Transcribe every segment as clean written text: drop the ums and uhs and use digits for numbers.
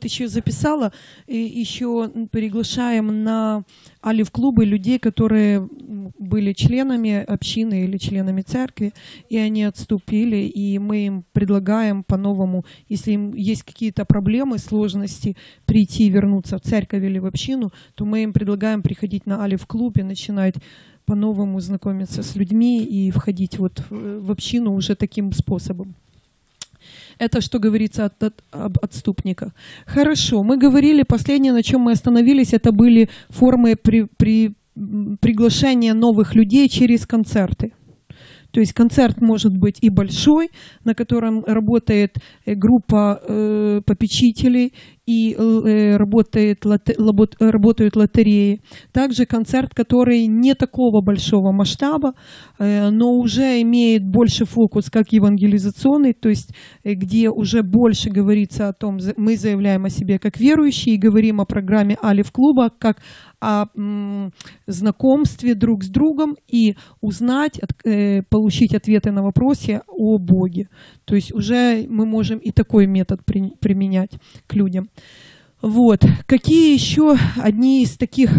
вот еще записала, еще приглашаем на Алиф-клубы людей, которые были членами общины или членами церкви, и они отступили, и мы им предлагаем по-новому, если им есть какие-то проблемы, сложности, прийти и вернуться в церковь или в общину, то мы им предлагаем приходить на Алиф-клуб и начинать по-новому знакомиться с людьми и входить вот в общину уже таким способом. Это что говорится об отступниках. Хорошо, мы говорили, последнее, на чем мы остановились, это были формы приглашения новых людей через концерты. То есть концерт может быть и большой, на котором работает группа попечителей и работают лотереи. Также концерт, который не такого большого масштаба, но уже имеет больше фокус как евангелизационный, то есть где уже больше говорится о том, мы заявляем о себе как верующие и говорим о программе Алиф-клуба как о знакомстве друг с другом и узнать, получить ответы на вопросы о Боге. То есть уже мы можем и такой метод применять к людям. Вот. Какие еще одни из таких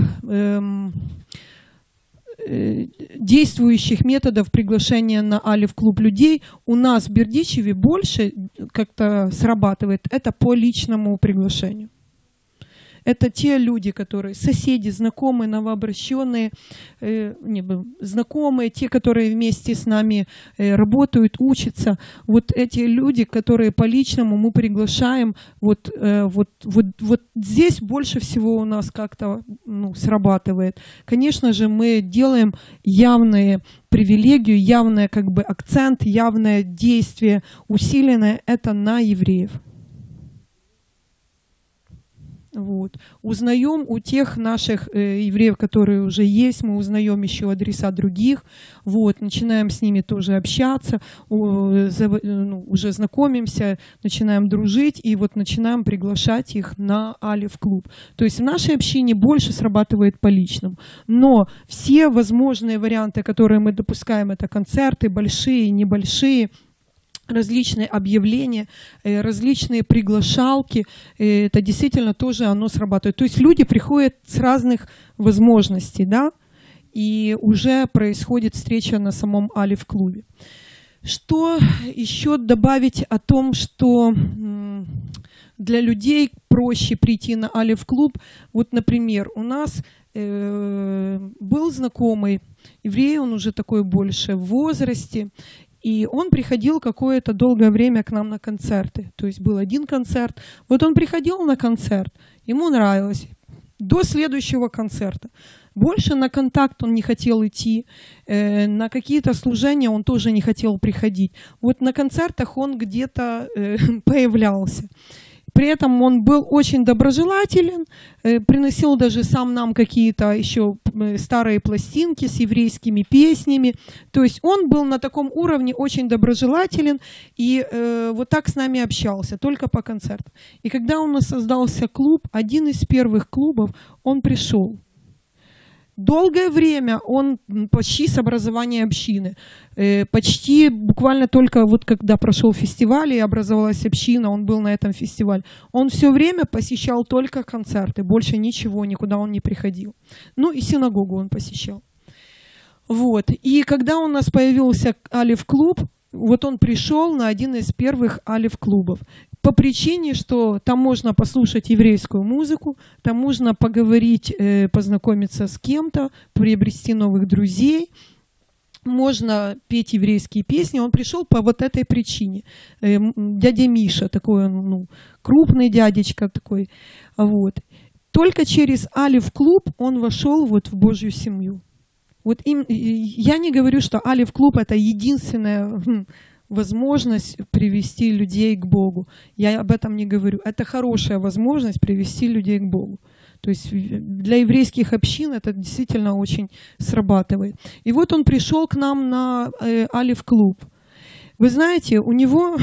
действующих методов приглашения на Алиф-клуб людей у нас в Бердичеве больше как-то срабатывает? Это по личному приглашению. Это те люди, которые соседи, знакомые, новообращенные, знакомые, те, которые вместе с нами работают, учатся. Вот эти люди, которые по личному мы приглашаем, вот здесь больше всего у нас как-то срабатывает. Конечно же, мы делаем явные привилегию, явный как бы акцент, явное действие усиленное – это на евреев. Вот. Узнаем у тех наших евреев, которые уже есть, мы узнаем еще адреса других, вот, начинаем с ними тоже общаться, уже знакомимся, начинаем дружить и вот начинаем приглашать их на Алиф-клуб. То есть в нашей общине больше срабатывает по личному, но все возможные варианты, которые мы допускаем, это концерты, большие, небольшие, различные объявления, различные приглашалки, это действительно тоже оно срабатывает. То есть люди приходят с разных возможностей, да, и уже происходит встреча на самом Алиф-клубе. Что еще добавить о том, что для людей проще прийти на Алиф-клуб? Вот, например, у нас был знакомый еврей, он уже такой больше в возрасте, и он приходил какое-то долгое время к нам на концерты. То есть был один концерт. Вот он приходил на концерт, ему нравилось. До следующего концерта. Больше на контакт он не хотел идти. На какие-то служения он тоже не хотел приходить. Вот на концертах он где-то появлялся. При этом он был очень доброжелателен, приносил даже сам нам какие-то еще старые пластинки с еврейскими песнями. То есть он был на таком уровне очень доброжелателен и вот так с нами общался, только по концертам. И когда у нас создался клуб, один из первых клубов, он пришел. Долгое время он почти с образования общины, почти буквально только вот когда прошел фестиваль и образовалась община, он был на этом фестивале, он все время посещал только концерты, больше ничего, никуда он не приходил. Ну и синагогу он посещал. Вот. И когда у нас появился Алиф-клуб, вот он пришел на один из первых Алиф-клубов. По причине, что там можно послушать еврейскую музыку, там можно поговорить, познакомиться с кем-то, приобрести новых друзей, можно петь еврейские песни. Он пришел по вот этой причине. Дядя Миша, такой он, крупный дядечка такой. Вот. Только через Алиф-клуб он вошел вот в Божью семью. Вот я не говорю, что Алиф-клуб это единственная возможность привести людей к Богу. Я об этом не говорю. Это хорошая возможность привести людей к Богу. То есть для еврейских общин это действительно очень срабатывает. И вот он пришел к нам на Алиф-клуб. Вы знаете, у него,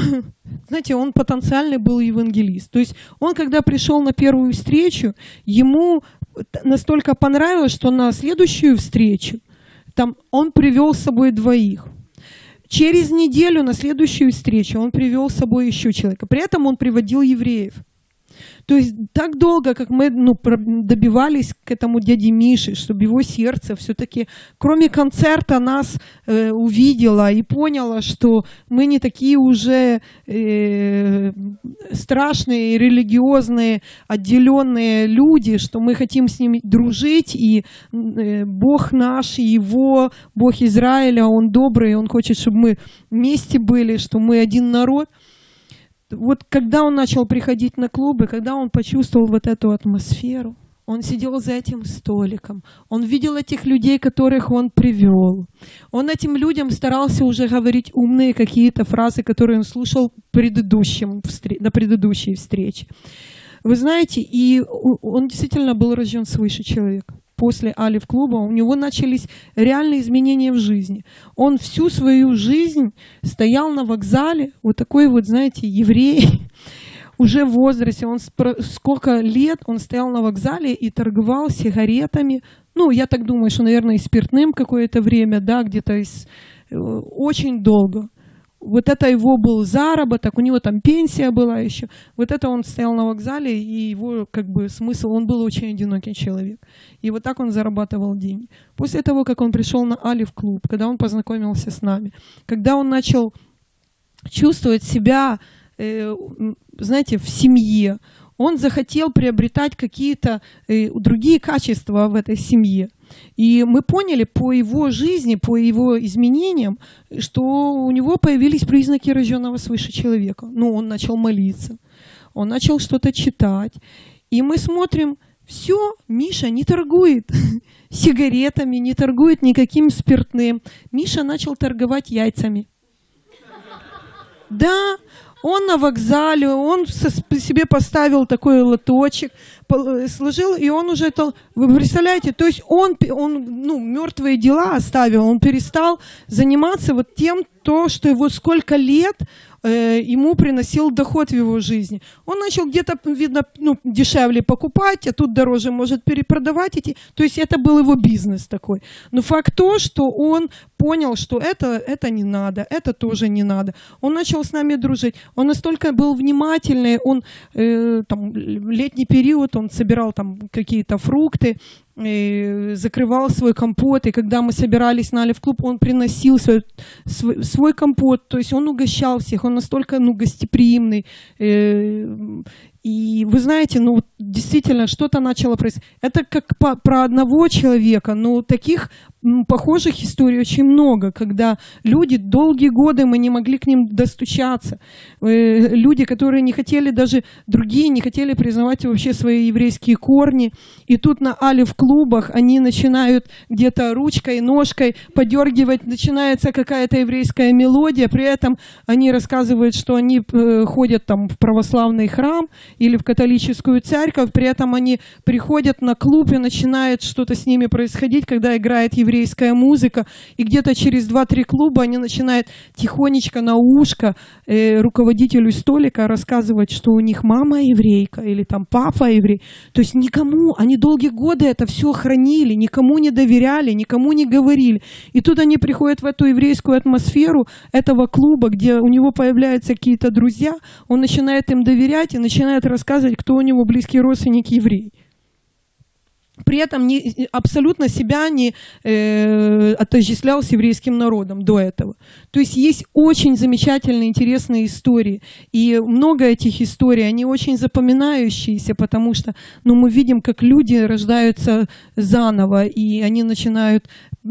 он потенциальный был евангелист. То есть он, когда пришел на первую встречу, ему настолько понравилось, что на следующую встречу там он привел с собой 2. Через неделю на следующую встречу он привел с собой еще человека. При этом он приводил евреев. То есть так долго, как мы добивались к этому дяде Мише, чтобы его сердце все-таки, кроме концерта, нас увидело и поняло, что мы не такие уже страшные, религиозные, отделенные люди, что мы хотим с ними дружить, и Бог наш, и его, Бог Израиля, Он добрый, Он хочет, чтобы мы вместе были, что мы один народ. Вот когда он начал приходить на клубы, когда он почувствовал вот эту атмосферу, он сидел за этим столиком, он видел этих людей, которых он привел. Он этим людям старался уже говорить умные какие-то фразы, которые он слушал на предыдущей встрече. Вы знаете, и он действительно был рожден свыше человек. После Алиф-клуба у него начались реальные изменения в жизни. Он всю свою жизнь стоял на вокзале, вот такой вот, знаете, еврей, уже в возрасте, он сколько лет он стоял на вокзале и торговал сигаретами. Ну, я так думаю, что, наверное, и спиртным какое-то время, да, где-то очень долго. Вот это его был заработок, у него там пенсия была еще. Вот это он стоял на вокзале, и его как бы смысл, он был очень одинокий человек. И вот так он зарабатывал деньги. После того, как он пришел на Алиф-клуб, когда он познакомился с нами, когда он начал чувствовать себя, знаете, в семье, он захотел приобретать какие-то другие качества в этой семье. И мы поняли по его жизни, по его изменениям, что у него появились признаки рожденного свыше человека. Ну, он начал молиться, он начал что-то читать. И мы смотрим, все, Миша не торгует сигаретами, не торгует никаким спиртным. Миша начал торговать яйцами. Да, он на вокзале, он себе поставил такой лоточек, сложил, и он уже это, вы представляете, то есть он мертвые дела оставил, он перестал заниматься вот тем, что его сколько лет ему приносил доход в его жизни. Он начал где-то, видно, дешевле покупать, а тут дороже может перепродавать эти. То есть это был его бизнес такой. Но факт то, что он понял, что это не надо, это тоже не надо. Он начал с нами дружить. Он настолько был внимательный, он там, летний период, он собирал там какие-то фрукты, закрывал свой компот, и когда мы собирались на Алиф-клуб, он приносил свой компот, то есть он угощал всех, он настолько гостеприимный. И вы знаете, действительно, что-то начало происходить. Это как про одного человека, но таких похожих историй очень много, когда люди долгие годы, мы не могли к ним достучаться. Люди, которые не хотели, даже другие не хотели признавать вообще свои еврейские корни. И тут на Алиф-клубах они начинают где-то ручкой, ножкой подергивать, начинается какая-то еврейская мелодия, при этом они рассказывают, что они ходят там в православный храм или в католическую церковь, при этом они приходят на клуб и начинает что-то с ними происходить, когда играет еврейская музыка, и где-то через 2-3 клуба они начинают тихонечко на ушко руководителю столика рассказывать, что у них мама еврейка или там папа еврей. То есть никому, они долгие годы это все хранили, никому не доверяли, никому не говорили. И тут они приходят в эту еврейскую атмосферу этого клуба, где у него появляются какие-то друзья, он начинает им доверять и начинает рассказывать, кто у него близкий родственник еврей. При этом абсолютно себя не отождествлял с еврейским народом до этого. То есть есть очень замечательные, интересные истории. И много этих историй, они очень запоминающиеся, потому что мы видим, как люди рождаются заново, и они начинают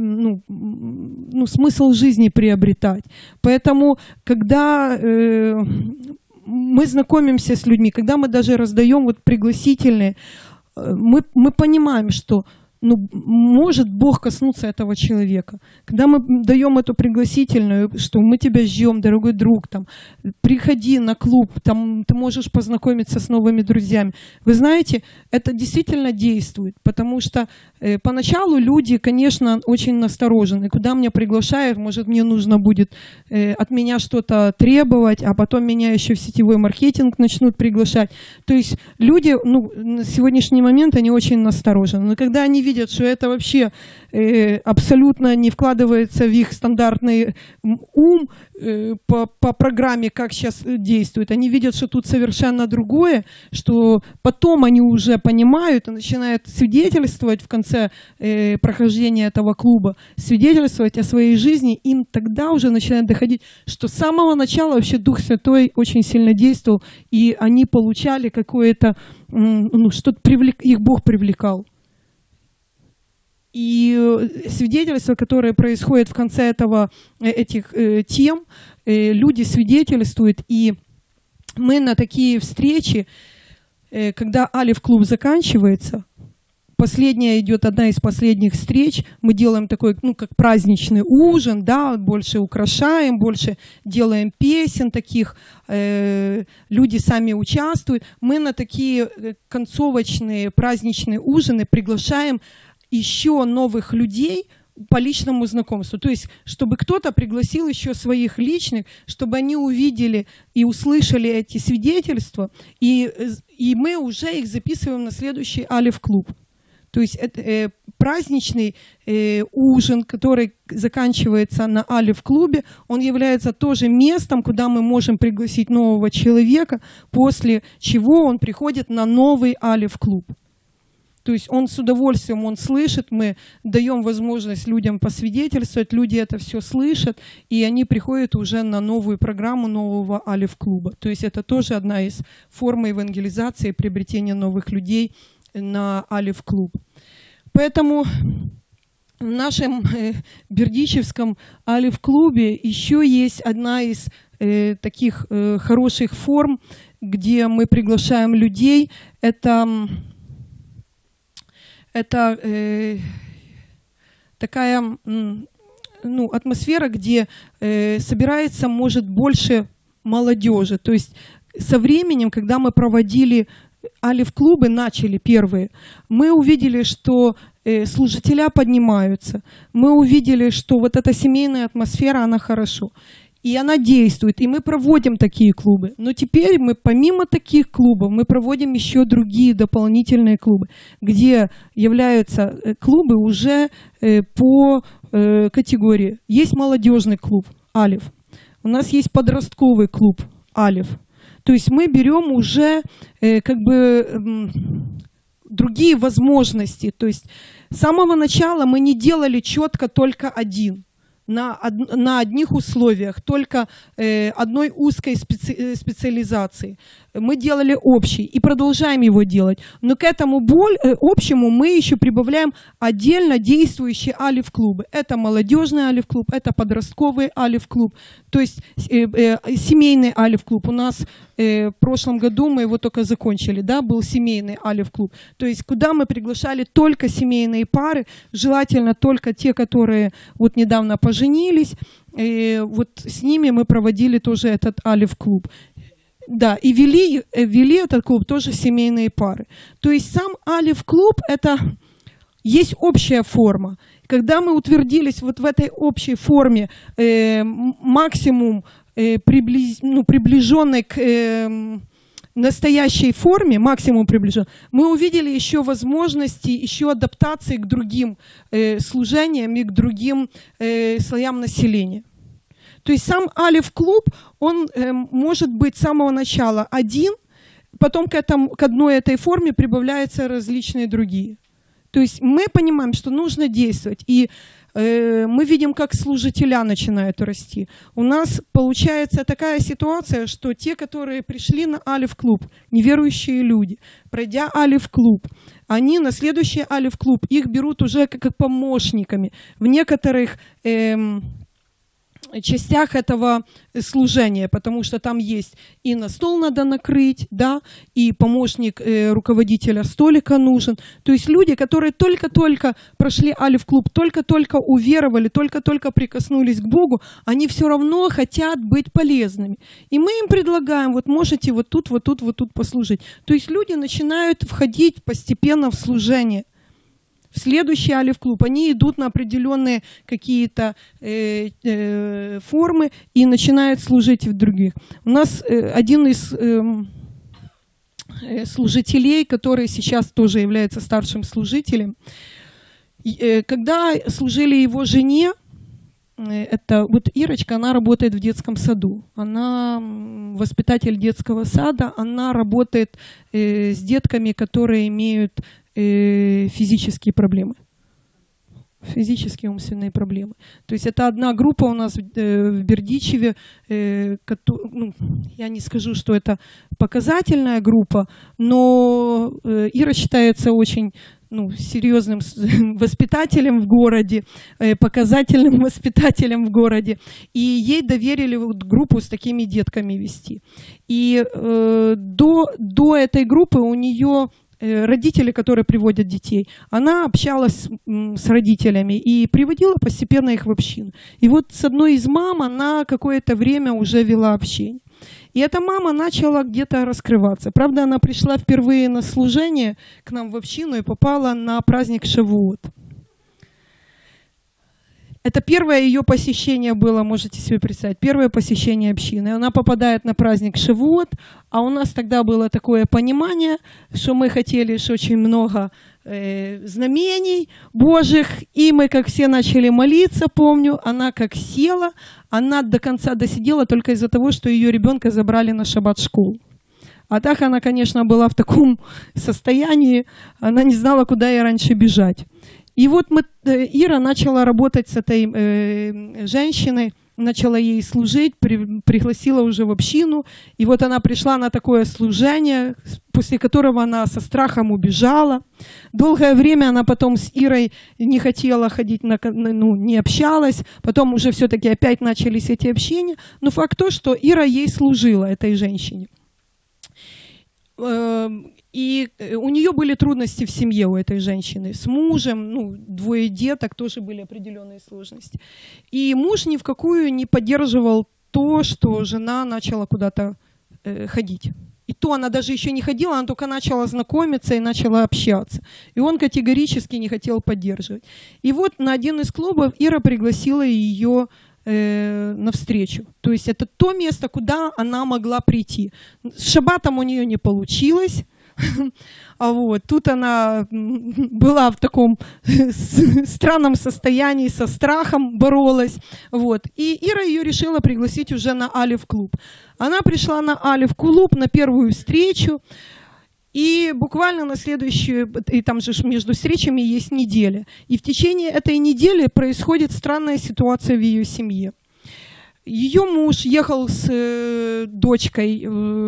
смысл жизни приобретать. Поэтому, когда мы знакомимся с людьми, когда мы даже раздаем пригласительные, мы понимаем, что может Бог коснуться этого человека. Когда мы даем эту пригласительную, что мы тебя ждем, дорогой друг, приходи на клуб, ты можешь познакомиться с новыми друзьями. Вы знаете, это действительно действует, потому что поначалу люди, конечно, очень насторожены. Куда меня приглашают, может, мне нужно будет от меня что-то требовать, а потом меня еще в сетевой маркетинг начнут приглашать. То есть люди на сегодняшний момент, они очень насторожены. Но когда они видят, что это вообще абсолютно не вкладывается в их стандартный ум по программе, как сейчас действует. Они видят, что тут совершенно другое, что потом они уже понимают и начинают свидетельствовать в конце прохождения этого клуба, свидетельствовать о своей жизни, им тогда уже начинает доходить, что с самого начала вообще Дух Святой очень сильно действовал, и они получали какое-то, что-то их Бог привлекал. И свидетельства, которые происходят в конце этих тем, люди свидетельствуют, и мы на такие встречи, когда Алиф-клуб заканчивается, последняя идет одна из последних встреч, мы делаем такой, как праздничный ужин, да, больше украшаем, больше делаем песен таких, люди сами участвуют. Мы на такие концовочные праздничные ужины приглашаем еще новых людей по личному знакомству. То есть, чтобы кто-то пригласил еще своих личных, чтобы они увидели и услышали эти свидетельства, и мы уже их записываем на следующий Алиф-клуб. То есть это праздничный ужин, который заканчивается на Алиф-клубе, он является тоже местом, куда мы можем пригласить нового человека, после чего он приходит на новый Алиф-клуб. То есть он с удовольствием, он слышит, мы даем возможность людям посвидетельствовать, люди это все слышат, и они приходят уже на новую программу нового Алиф-клуба. То есть это тоже одна из форм евангелизации, приобретения новых людей на Алиф-клуб. Поэтому в нашем бердичевском Алиф-клубе еще есть одна из таких хороших форм, где мы приглашаем людей. Это такая атмосфера, где собирается, может, больше молодежи. То есть со временем, когда мы проводили Алиф-клубы, начали первые, мы увидели, что служителя поднимаются, мы увидели, что вот эта семейная атмосфера, она хорошо. И она действует, и мы проводим такие клубы. Но теперь мы, помимо таких клубов, мы проводим еще другие дополнительные клубы, где являются клубы уже по категории. Есть молодежный клуб Алиф, у нас есть подростковый клуб Алиф. То есть мы берем уже другие возможности. То есть с самого начала мы не делали четко только один. На одних условиях, только одной узкой специализации. Мы делали общий и продолжаем его делать. Но к этому общему мы еще прибавляем отдельно действующие Алиф-клубы. Это молодежный Алиф-клуб, это подростковый Алиф-клуб, то есть семейный Алиф-клуб. У нас в прошлом году мы его только закончили, да, был семейный Алиф-клуб. То есть куда мы приглашали только семейные пары, желательно только те, которые вот недавно поженились. И вот с ними мы проводили тоже этот Алиф-клуб. Да, и вели этот клуб тоже семейные пары. То есть сам Алиф-клуб — это есть общая форма. Когда мы утвердились вот в этой общей форме, максимум приближенной к настоящей форме, максимум приближен, мы увидели еще возможности, еще адаптации к другим служениям и к другим слоям населения. То есть сам Алиф-клуб, он может быть с самого начала один, потом к одной этой форме прибавляются различные другие. То есть мы понимаем, что нужно действовать, и мы видим, как служителя начинают расти. У нас получается такая ситуация, что те, которые пришли на Алиф-клуб, неверующие люди, пройдя Алиф-клуб, они на следующий Алиф-клуб, их берут уже как помощниками. В некоторых частях этого служения, потому что там есть и на стол надо накрыть, да, и помощник руководителя столика нужен. То есть люди, которые только-только прошли Алиф-клуб, только-только уверовали, только-только прикоснулись к Богу, они все равно хотят быть полезными. И мы им предлагаем, вот можете вот тут послужить. То есть люди начинают входить постепенно в служение. В следующий Алиф-клуб они идут на определенные какие-то формы и начинают служить в других. У нас один из служителей, который сейчас тоже является старшим служителем, Когда служили его жене, это вот Ирочка, она работает в детском саду. Она воспитатель детского сада, она работает с детками, которые имеют физические проблемы. Физические умственные проблемы. То есть это одна группа у нас в Бердичеве, я не скажу, что это показательная группа, но Ира считается очень серьезным воспитателем в городе, показательным воспитателем в городе. И ей доверили вот группу с такими детками вести. И до этой группы у нее родители, которые приводят детей, она общалась с родителями и приводила постепенно их в общину. И вот с одной из мам она какое-то время уже вела общение. И эта мама начала где-то раскрываться. Правда, она пришла впервые на служение к нам в общину и попала на праздник Шавуот. Это первое ее посещение было, можете себе представить, первое посещение общины. Она попадает на праздник Шавуот, а у нас тогда было такое понимание, что мы хотели, что очень много знамений Божьих, и мы, как все, начали молиться, помню. Она как села, она до конца досидела только из-за того, что ее ребенка забрали на шаббат-школу. А так она, конечно, была в таком состоянии, она не знала, куда ей раньше бежать. И вот Ира начала работать с этой женщиной, начала ей служить, пригласила уже в общину. И вот она пришла на такое служение, после которого она со страхом убежала. Долгое время она потом с Ирой не хотела ходить, не общалась. Потом уже все-таки опять начались эти общения. Но факт то, что Ира ей служила, этой женщине. И у нее были трудности в семье у этой женщины. С мужем, 2 деток, тоже были определенные сложности. И муж ни в какую не поддерживал то, что жена начала куда-то ходить. И то она даже еще не ходила, она только начала знакомиться и начала общаться. И он категорически не хотел поддерживать. И вот на один из клубов Ира пригласила ее навстречу. То есть это то место, куда она могла прийти. С шаббатом у нее не получилось. А вот тут она была в таком странном состоянии, со страхом боролась. Вот. И Ира ее решила пригласить уже на Алеф-клуб. Она пришла на Алеф-клуб на первую встречу. И буквально на следующую, и там же между встречами есть неделя. И в течение этой недели происходит странная ситуация в ее семье. Ее муж ехал с дочкой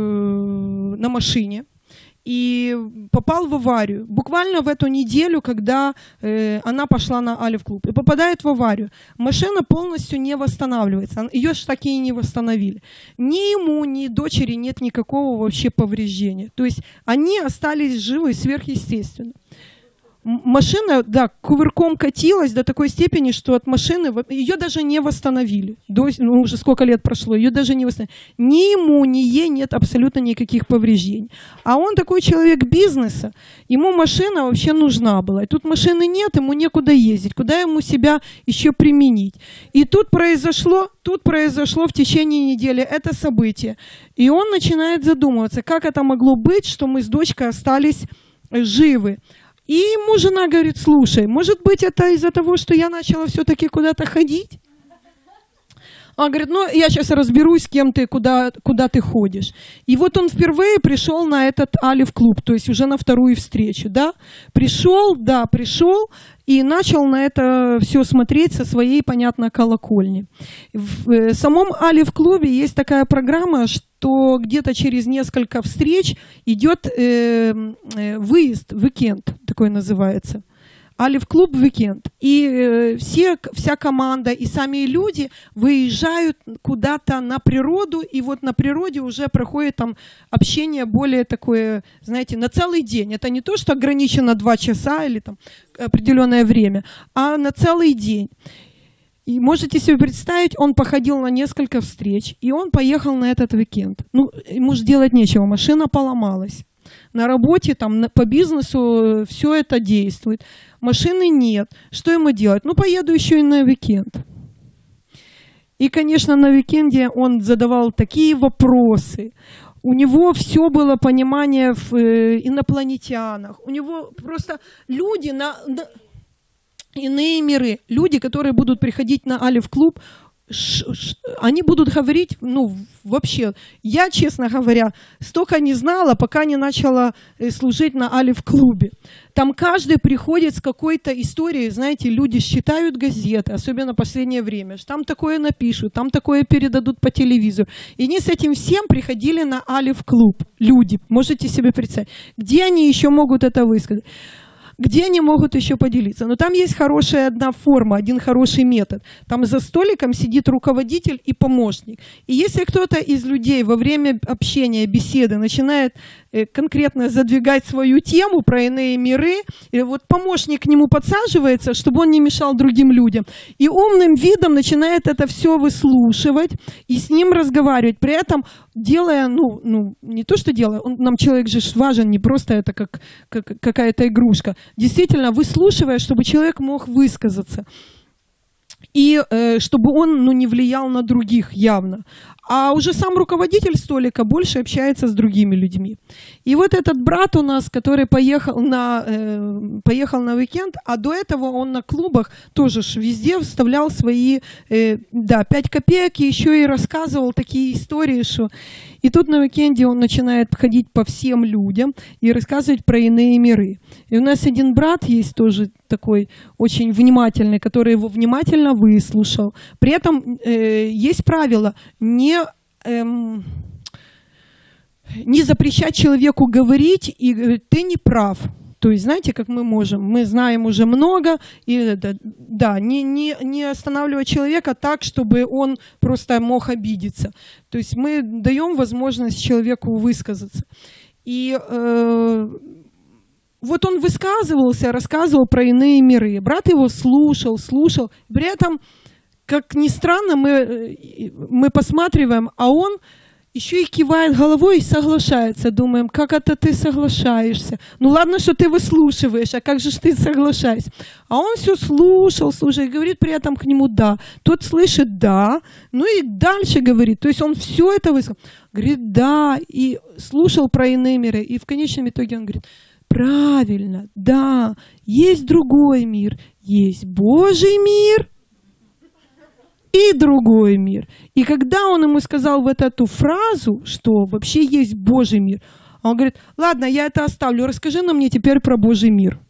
на машине и попал в аварию. Буквально в эту неделю, когда она пошла на Алеф-клуб, и попадает в аварию. Машина полностью не восстанавливается. Ее же так и не восстановили. Ни ему, ни дочери нет никакого вообще повреждения. То есть они остались живы сверхъестественно. Машина, да, кувырком катилась до такой степени, что от машины ее даже не восстановили. Уже сколько лет прошло, ее даже не восстановили. Ни ему, ни ей нет абсолютно никаких повреждений. А он такой человек бизнеса, ему машина вообще нужна была. И тут машины нет, ему некуда ездить, куда ему себя еще применить. И тут произошло в течение недели это событие. И он начинает задумываться, как это могло быть, что мы с дочкой остались живы. И ему жена говорит: слушай, может быть, это из-за того, что я начала все-таки куда-то ходить? Он говорит: я сейчас разберусь, с кем ты, куда ты ходишь. И вот он впервые пришел на этот Алеф-клуб, то есть уже на вторую встречу, да? Пришел и начал на это все смотреть со своей, понятно, колокольни. В самом Алеф-клубе есть такая программа, что где-то через несколько встреч идет выезд, уикенд такой называется. Алеф-клуб «Викенд». И вся команда и сами люди выезжают куда-то на природу, и вот на природе уже проходит там общение более такое, знаете, на целый день. Это не то, что ограничено 2 часа или там определенное время, а на целый день. И можете себе представить, он походил на несколько встреч, и он поехал на этот уикенд. Ему же делать нечего, машина поломалась. На работе, там, по бизнесу все это действует. Машины нет. Что ему делать? поеду еще и на уикенд. И, конечно, на уикенде он задавал такие вопросы. У него все было понимание в инопланетянах. У него просто люди иные миры. Люди, которые будут приходить на Алеф-клуб, они будут говорить, ну, вообще, я, честно говоря, столько не знала, пока не начала служить на Алеф-клубе. Там каждый приходит с какой-то историей, знаете, люди считают газеты, особенно в последнее время, там такое напишут, там такое передадут по телевизору. И они с этим всем приходили на Алеф-клуб, люди, можете себе представить. Где они еще могут это высказать? Где они могут еще поделиться? Но там есть хорошая одна форма, один хороший метод. Там за столиком сидит руководитель и помощник. И если кто-то из людей во время общения, беседы начинает конкретно задвигать свою тему про иные миры, и вот помощник к нему подсаживается, чтобы он не мешал другим людям, и умным видом начинает это все выслушивать и с ним разговаривать, при этом делая, ну не то, что делая, нам человек же важен, не просто это как какая-то игрушка, действительно выслушивая, чтобы человек мог высказаться. И чтобы он не влиял на других явно. А уже сам руководитель столика больше общается с другими людьми. И вот этот брат у нас, который поехал на уикенд, а до этого он на клубах тоже везде вставлял свои 5 копеек, и еще и рассказывал такие истории, что... И тут на уикенде он начинает ходить по всем людям и рассказывать про иные миры. И у нас один брат есть тоже такой очень внимательный, который его внимательно выслушал. При этом есть правило не запрещать человеку говорить и говорить, ты не прав. То есть, знаете, как мы можем, мы знаем уже много, и не останавливать человека так, чтобы он просто мог обидеться. То есть мы даем возможность человеку высказаться. И вот он высказывался, рассказывал про иные миры. Брат его слушал. При этом, как ни странно, мы посматриваем, а он еще и кивает головой и соглашается. Думаем, как это ты соглашаешься? Ну ладно, что ты выслушиваешь, а как же ты соглашаешься? А он все слушал, и говорит при этом к нему «да». Тот слышит «да», ну и дальше говорит. То есть он все это высказал. Говорит «да», и слушал про иные миры. И в конечном итоге он говорит «правильно, да, есть другой мир, есть Божий мир». И другой мир. И когда он ему сказал вот эту фразу, что вообще есть Божий мир, он говорит, ладно, я это оставлю, расскажи нам мне теперь про Божий мир.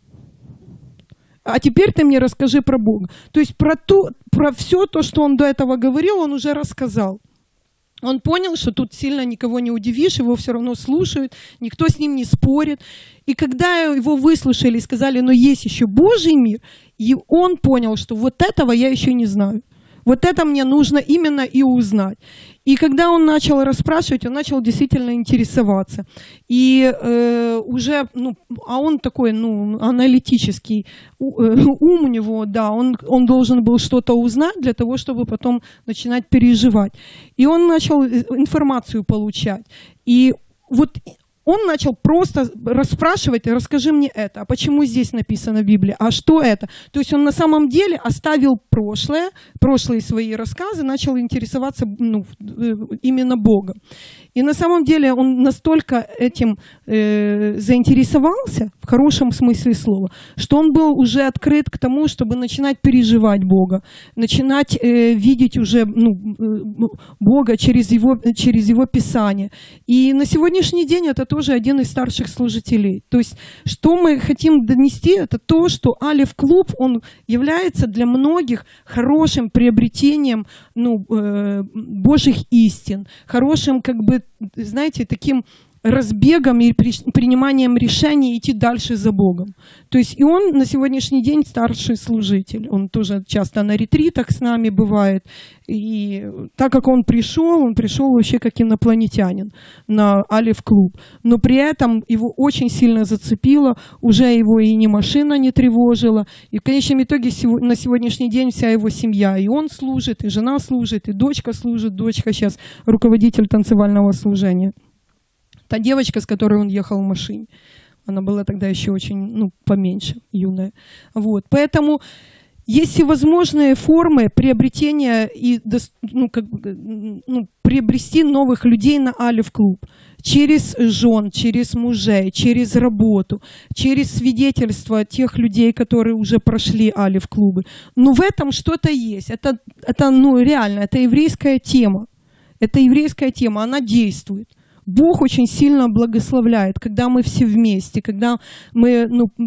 А теперь ты мне расскажи про Бога. То есть про все то, что он до этого говорил, он уже рассказал. Он понял, что тут сильно никого не удивишь, его все равно слушают, никто с ним не спорит. И когда его выслушали и сказали, но есть еще Божий мир, и он понял, что вот этого я еще не знаю. Вот это мне нужно именно и узнать. И когда он начал расспрашивать, он начал действительно интересоваться. И уже, а он такой, аналитический ум у него, да, он должен был что-то узнать для того, чтобы потом начинать переживать. И он начал информацию получать. И вот он начал просто расспрашивать, расскажи мне это, а почему здесь написано в Библии, а что это? То есть он на самом деле оставил прошлые свои рассказы, начал интересоваться именно Богом. И на самом деле он настолько этим заинтересовался, в хорошем смысле слова, что он был уже открыт к тому, чтобы начинать переживать Бога, начинать видеть уже Бога через его Писание. И на сегодняшний день это тоже один из старших служителей. То есть что мы хотим донести, это то, что Алеф-клуб, он является для многих хорошим приобретением Божьих истин, хорошим, знаете, таким разбегом и приниманием решений идти дальше за Богом. То есть и он на сегодняшний день старший служитель. Он тоже часто на ретритах с нами бывает. И так как он пришел вообще как инопланетянин на Алеф-клуб. Но при этом его очень сильно зацепило, уже его и ни машина не тревожила. И в конечном итоге на сегодняшний день вся его семья. И он служит, и жена служит, и дочка служит. Дочка сейчас руководитель танцевального служения. Та девочка, с которой он ехал в машине, она была тогда еще очень, поменьше, юная. Вот. Поэтому Есть всевозможные формы приобретения и приобрести новых людей на Алеф-клуб. Через жен, через мужей, через работу, через свидетельства тех людей, которые уже прошли Алеф-клубы. Но в этом что-то есть. Это реально, это еврейская тема. Это еврейская тема, она действует. Бог очень сильно благословляет, когда мы все вместе, когда мы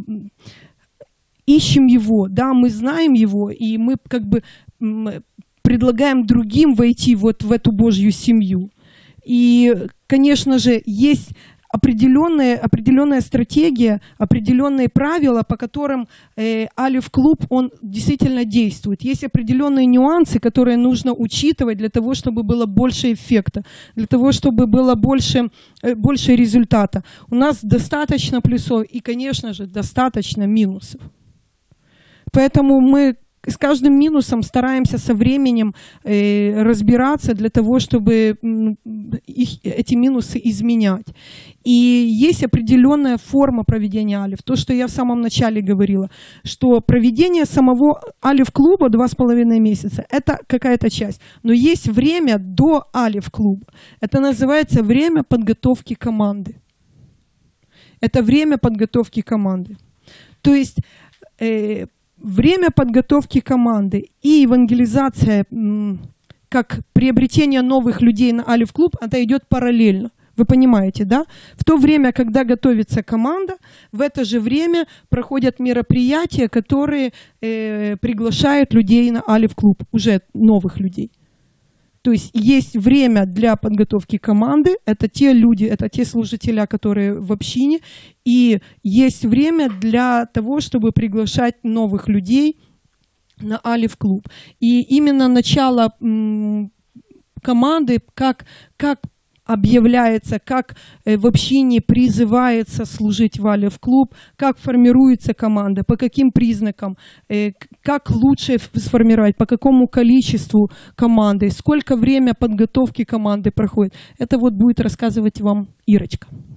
ищем Его, да, мы знаем Его, и мы как бы предлагаем другим войти вот в эту Божью семью. И, конечно же, есть определенная стратегия, определенные правила, по которым Алеф-клуб, он действительно действует. Есть определенные нюансы, которые нужно учитывать для того, чтобы было больше эффекта, для того, чтобы было больше результата. У нас достаточно плюсов и, конечно же, достаточно минусов. Поэтому мы с каждым минусом стараемся со временем разбираться для того, чтобы эти минусы изменять. И есть определенная форма проведения Алеф. То, что я в самом начале говорила, что проведение самого Алеф-клуба 2,5 месяца – это какая-то часть. Но есть время до Алеф-клуба. Это называется время подготовки команды. Это время подготовки команды. То есть время подготовки команды и евангелизация, как приобретение новых людей на Алеф-клуб, это идет параллельно. Вы понимаете, да? В то время, когда готовится команда, в это же время проходят мероприятия, которые приглашают людей на Алеф-клуб, уже новых людей. То есть есть время для подготовки команды, это те люди, это те служители, которые в общине, и есть время для того, чтобы приглашать новых людей на Алеф-клуб. И именно начало команды, как объявляется, как в общине призывается служить в Алеф-клуб, как формируется команда, по каким признакам, как лучше сформировать, по какому количеству команды, сколько время подготовки команды проходит. Это вот будет рассказывать вам Ирочка.